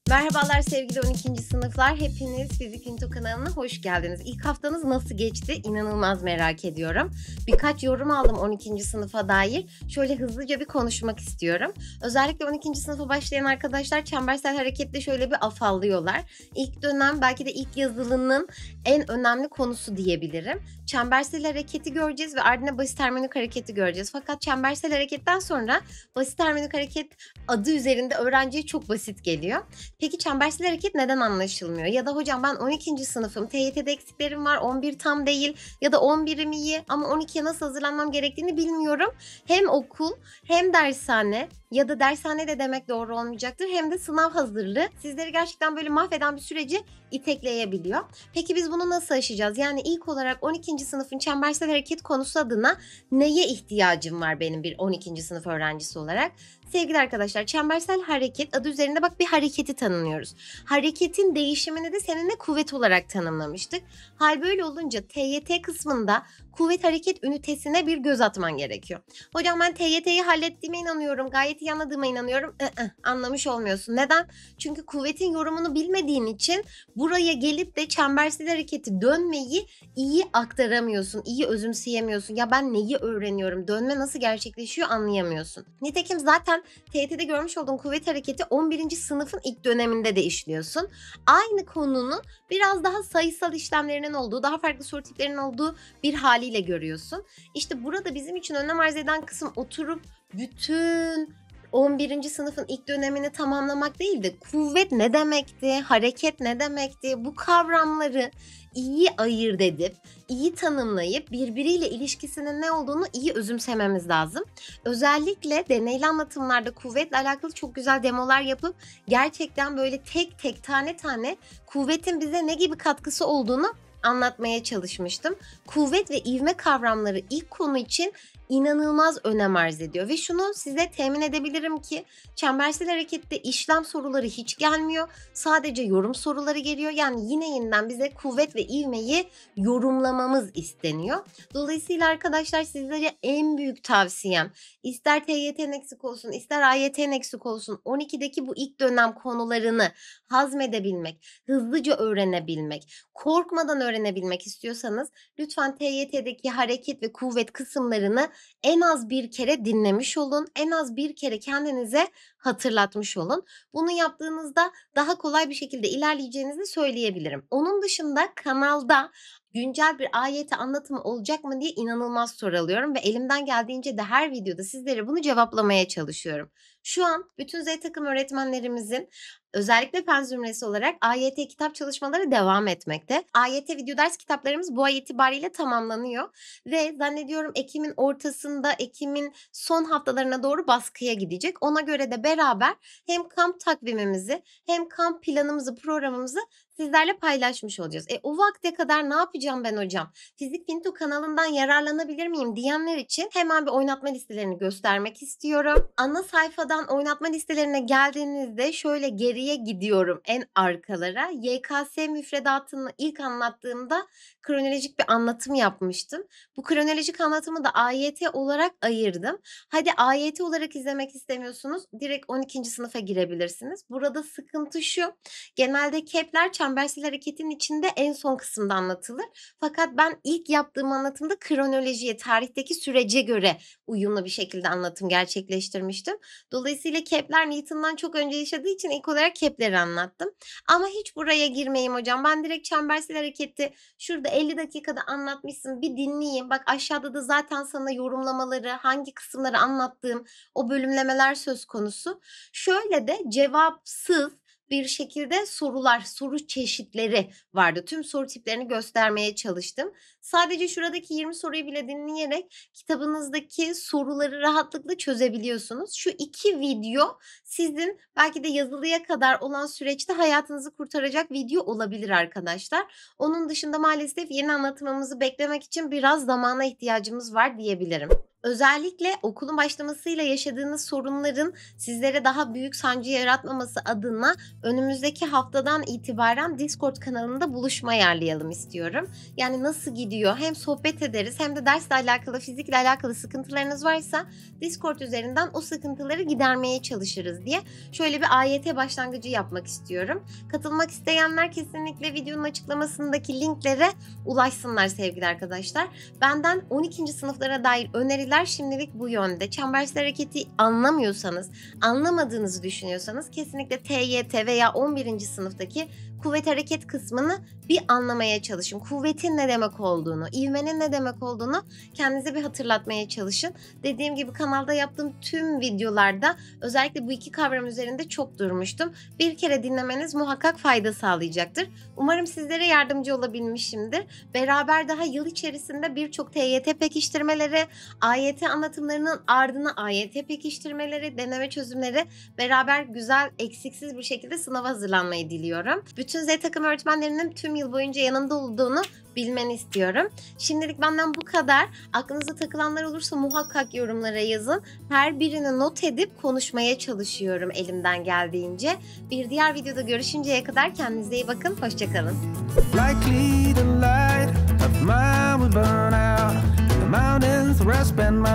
Merhabalar sevgili 12. sınıflar. Hepiniz Fizik Into kanalına hoş geldiniz. İlk haftanız nasıl geçti? İnanılmaz merak ediyorum. Birkaç yorum aldım 12. sınıfa dair. Şöyle hızlıca bir konuşmak istiyorum. Özellikle 12. sınıfa başlayan arkadaşlar çembersel hareketle şöyle bir afallıyorlar. İlk dönem belki de ilk yazılının en önemli konusu diyebilirim. Çembersel hareketi göreceğiz ve ardından basit harmonik hareketi göreceğiz. Fakat çembersel hareketten sonra basit harmonik hareket adı üzerinde öğrenciye çok basit geliyor. Peki çembersel hareket neden anlaşılmıyor? Ya da hocam ben 12. sınıfım, TYT'de eksiklerim var, 11 tam değil ya da 11'im iyi ama 12'ye nasıl hazırlanmam gerektiğini bilmiyorum. Hem okul hem dershane ya da dershane de demek doğru olmayacaktır, hem de sınav hazırlığı sizleri gerçekten böyle mahveden bir süreci itekleyebiliyor. Peki biz bunu nasıl aşacağız? Yani ilk olarak 12. sınıfın çembersel hareket konusu adına neye ihtiyacım var benim bir 12. sınıf öğrencisi olarak? Sevgili arkadaşlar, çembersel hareket adı üzerinde bak bir hareketi tanımlıyoruz. Hareketin değişimini de seninle kuvvet olarak tanımlamıştık. Hal böyle olunca TYT kısmında kuvvet hareket ünitesine bir göz atman gerekiyor. Hocam ben TYT'yi hallettiğime inanıyorum, gayet iyi anladığıma inanıyorum. Anlamış olmuyorsun. Neden? Çünkü kuvvetin yorumunu bilmediğin için buraya gelip de çembersel hareketi dönmeyi iyi aktaramıyorsun, iyi özümseyemiyorsun. Ya ben neyi öğreniyorum, dönme nasıl gerçekleşiyor anlayamıyorsun. Nitekim zaten TYT'de görmüş olduğun kuvvet hareketi 11. sınıfın ilk döneminde de işliyorsun. Aynı konunun biraz daha sayısal işlemlerinin olduğu, daha farklı soru tiplerinin olduğu bir haliyle görüyorsun. İşte burada bizim için önem arz eden kısım oturup bütün 11. sınıfın ilk dönemini tamamlamak değil de kuvvet ne demekti, hareket ne demekti, bu kavramları iyi ayırt edip, iyi tanımlayıp birbiriyle ilişkisinin ne olduğunu iyi özümsememiz lazım. Özellikle deneyli anlatımlarda kuvvetle alakalı çok güzel demolar yapıp gerçekten böyle tek tek tane tane kuvvetin bize ne gibi katkısı olduğunu anlatmaya çalışmıştım. Kuvvet ve ivme kavramları ilk konu için inanılmaz önem arz ediyor ve şunu size temin edebilirim ki çembersel harekette işlem soruları hiç gelmiyor. Sadece yorum soruları geliyor. Yani yine yeniden bize kuvvet ve ivmeyi yorumlamamız isteniyor. Dolayısıyla arkadaşlar sizlere en büyük tavsiyem, ister TYT'nin eksik olsun, ister AYT'nin eksik olsun, 12'deki bu ilk dönem konularını hazmedebilmek, hızlıca öğrenebilmek, korkmadan öğrenebilmek istiyorsanız lütfen TYT'deki hareket ve kuvvet kısımlarını en az bir kere dinlemiş olun. En az bir kere kendinize hatırlatmış olun. Bunu yaptığınızda daha kolay bir şekilde ilerleyeceğinizi söyleyebilirim. Onun dışında kanalda güncel bir AYT anlatımı olacak mı diye inanılmaz soru alıyorum ve elimden geldiğince de her videoda sizlere bunu cevaplamaya çalışıyorum. Şu an bütün Z takım öğretmenlerimizin özellikle fen zümresi olarak AYT kitap çalışmaları devam etmekte. AYT video ders kitaplarımız bu ay itibariyle tamamlanıyor ve zannediyorum Ekim'in ortasında, Ekim'in son haftalarına doğru baskıya gidecek. Ona göre de beraber hem kamp takvimimizi hem kamp planımızı, programımızı sizlerle paylaşmış olacağız. O vakte kadar ne yapacağım ben hocam? Fizik Finto kanalından yararlanabilir miyim diyenler için hemen bir oynatma listelerini göstermek istiyorum. Ana sayfadan oynatma listelerine geldiğinizde şöyle geriye gidiyorum en arkalara. YKS müfredatını ilk anlattığımda kronolojik bir anlatım yapmıştım. Bu kronolojik anlatımı da AYT olarak ayırdım. Hadi AYT olarak izlemek istemiyorsunuz, direkt 12. sınıfa girebilirsiniz. Burada sıkıntı şu: genelde Kepler çembersel hareketin içinde en son kısımda anlatılır. Fakat ben ilk yaptığım anlatımda kronolojiye, tarihteki sürece göre uyumlu bir şekilde anlatım gerçekleştirmiştim. Dolayısıyla Kepler Newton'dan çok önce yaşadığı için ilk olarak Kepler'i anlattım. Ama hiç buraya girmeyeyim hocam. Ben direkt çembersel hareketi şurada 50 dakikada anlatmışsın, bir dinleyeyim. Bak aşağıda da zaten sana yorumlamaları, hangi kısımları anlattığım o bölümlemeler söz konusu. Şöyle de cevapsız bir şekilde sorular, soru çeşitleri vardı. Tüm soru tiplerini göstermeye çalıştım. Sadece şuradaki 20 soruyu bile dinleyerek kitabınızdaki soruları rahatlıkla çözebiliyorsunuz. Şu 2 video sizin belki de yazılıya kadar olan süreçte hayatınızı kurtaracak video olabilir arkadaşlar. Onun dışında maalesef yeni anlatımımızı beklemek için biraz zamana ihtiyacımız var diyebilirim. Özellikle okulun başlamasıyla yaşadığınız sorunların sizlere daha büyük sancı yaratmaması adına önümüzdeki haftadan itibaren Discord kanalında buluşma ayarlayalım istiyorum. Yani nasıl gidiyor? Hem sohbet ederiz hem de dersle alakalı, fizikle alakalı sıkıntılarınız varsa Discord üzerinden o sıkıntıları gidermeye çalışırız diye şöyle bir AYT başlangıcı yapmak istiyorum. Katılmak isteyenler kesinlikle videonun açıklamasındaki linklere ulaşsınlar sevgili arkadaşlar. Benden 12. sınıflara dair öneriler şimdilik bu yönde. Çembersel hareketi anlamıyorsanız, anlamadığınızı düşünüyorsanız kesinlikle TYT veya 11. sınıftaki kuvvet hareket kısmını bir anlamaya çalışın. Kuvvetin ne demek olduğunu, ivmenin ne demek olduğunu kendinize bir hatırlatmaya çalışın. Dediğim gibi kanalda yaptığım tüm videolarda özellikle bu iki kavram üzerinde çok durmuştum. Bir kere dinlemeniz muhakkak fayda sağlayacaktır. Umarım sizlere yardımcı olabilmişimdir. Beraber daha yıl içerisinde birçok TYT pekiştirmeleri, AYT anlatımlarının ardına AYT pekiştirmeleri, deneme çözümleri beraber güzel, eksiksiz bir şekilde sınava hazırlanmayı diliyorum. Bütün Z takım öğretmenlerinin tüm yıl boyunca yanımda olduğunu bilmeni istiyorum. Şimdilik benden bu kadar. Aklınıza takılanlar olursa muhakkak yorumlara yazın. Her birini not edip konuşmaya çalışıyorum elimden geldiğince. Bir diğer videoda görüşünceye kadar kendinize iyi bakın. Hoşçakalın. Likely the light of mine will burn out. The mountains where I spend my